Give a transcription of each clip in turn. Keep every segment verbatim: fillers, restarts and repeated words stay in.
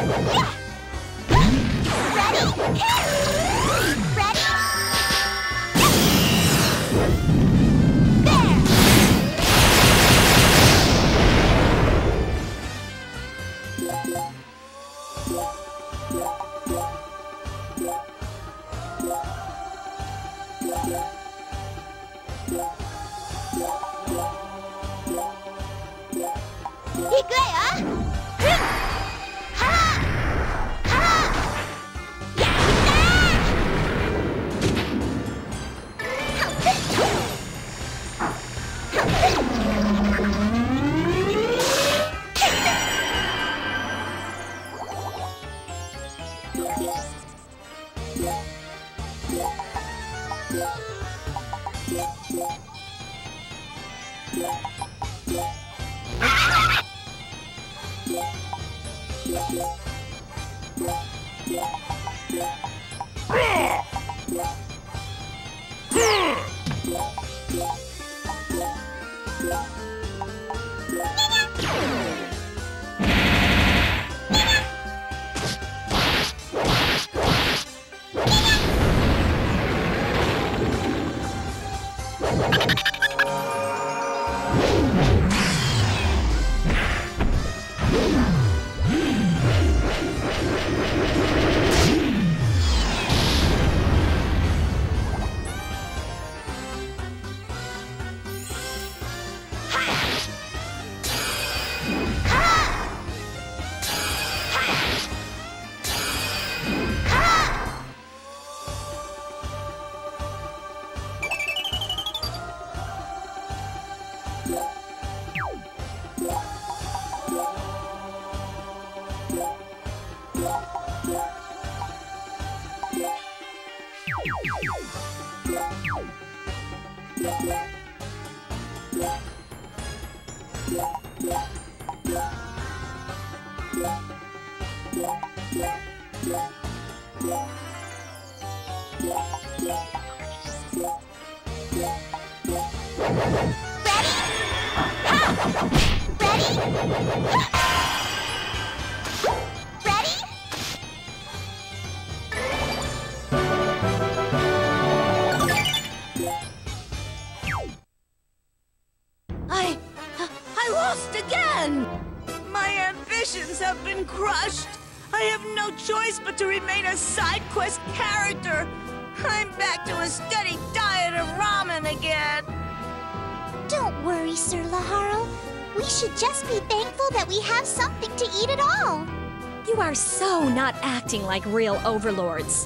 Just be thankful that we have something to eat at all. You are so not acting like real overlords.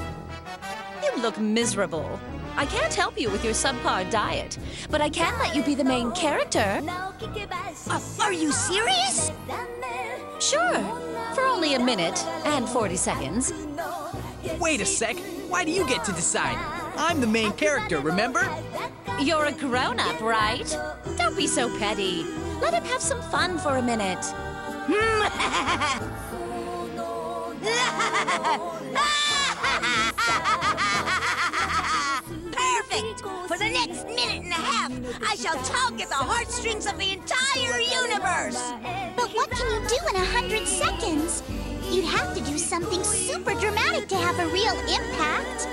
You look miserable. I can't help you with your subpar diet, but I can let you be the main character. Uh, are you serious? Sure, for only a minute and forty seconds. Wait a sec. Why do you get to decide? I'm the main character, remember? You're a grown-up, right? Don't be so petty. Let him have some fun for a minute. Perfect! For the next minute and a half, I shall tug at the heartstrings of the entire universe! But what can you do in a hundred seconds? You'd have to do something super dramatic to have a real impact.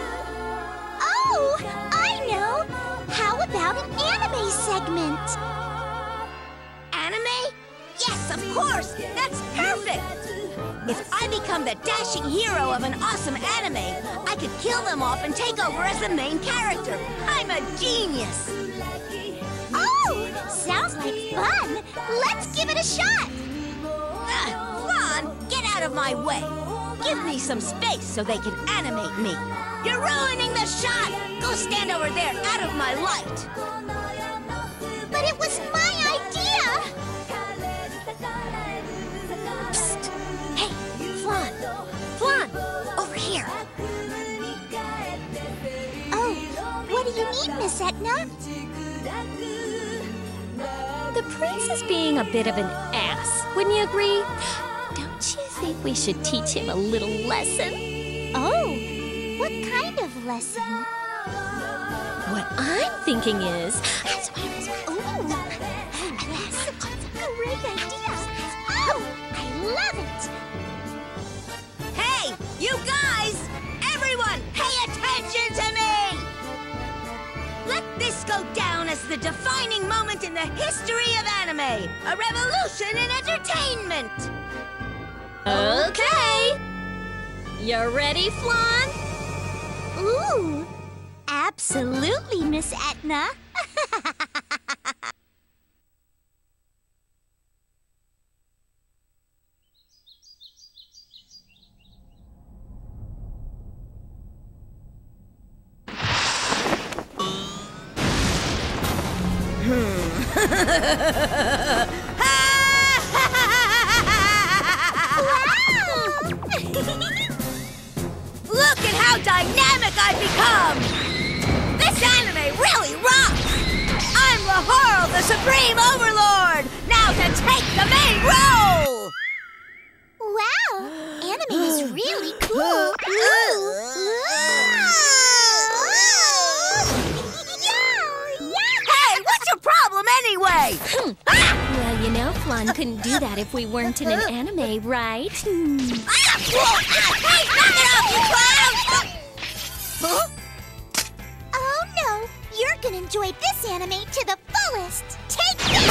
Oh, I know! How about an anime segment? Anime? Yes, of course! That's perfect! If I become the dashing hero of an awesome anime, I could kill them off and take over as the main character. I'm a genius! Oh! Sounds like fun! Let's give it a shot! Uh, Flonne, get out of my way! Give me some space so they can animate me. You're ruining the shot! Go stand over there, out of my light! But it was my idea! Psst! Hey, Flonne! Flonne! Over here! Oh, what do you need, Miss Etna? The prince is being a bit of an ass, wouldn't you agree? Don't you think we should teach him a little lesson? Oh, what kind of lesson? What I'm thinking is... Ooh, that's a great idea. Oh, I love it. the defining moment in the history of anime. A revolution in entertainment. Okay. You ready, Flonne? Ooh, absolutely, Miss Etna. Look at how dynamic I've become! This anime really rocks! I'm Laharl, the Supreme Overlord! Now to take the main role! Wow, anime is really cool. Hey, what's your problem anyway? Well, you know, Flonne couldn't do that if we weren't in an anime, right? Ah, whoa, ah, hey, knock it off, you clown! Huh? Oh no, you're gonna enjoy this anime to the fullest. Take this!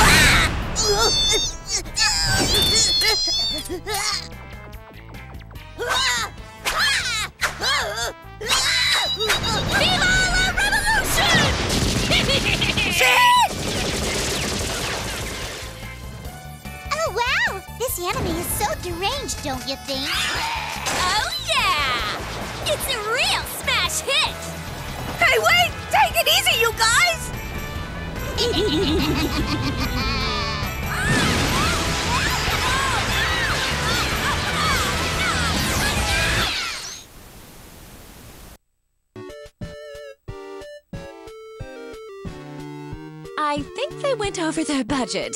Viva la revolution! Oh wow, this anime is so deranged, don't you think? Oh, yeah! It's a real smash hit! Hey, wait! Take it easy, you guys! I think they went over their budget.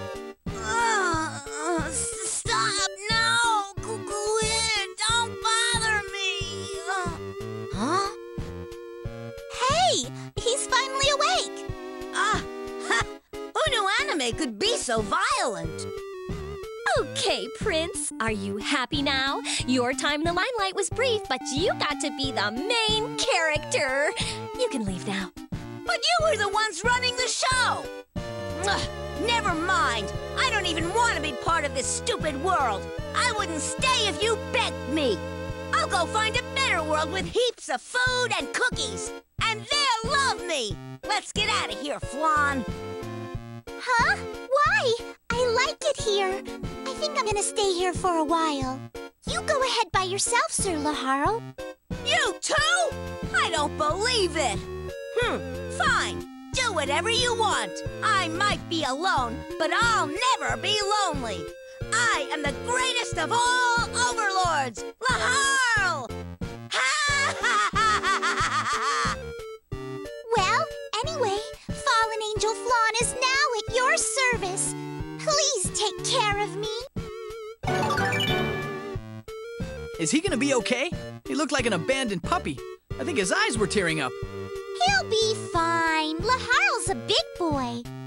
Uh, stop! No! Go, go in! Don't bother me! Uh, huh? Hey, he's finally awake. Ah! Ha! Who knew anime could be so violent? Okay, Prince, are you happy now? Your time in the limelight was brief, but you got to be the main character. You can leave now. But you were the ones running the show! Ugh, never mind. I don't even want to be part of this stupid world. I wouldn't stay if you begged me. I'll go find a better world with heaps of food and cookies. And they'll love me. Let's get out of here, Flonne. Huh? Why? I like it here. I think I'm gonna stay here for a while. You go ahead by yourself, Sir Laharl. You too? I don't believe it. Hmm, fine. Do whatever you want. I might be alone, but I'll never be lonely. I am the greatest of all overlords, Laharl! Ha ha ha ha ha! Well, anyway, Fallen Angel Flonne is now at your service. Please take care of me. Is he gonna be okay? He looked like an abandoned puppy. I think his eyes were tearing up. He'll be fine. Laharl's a big boy.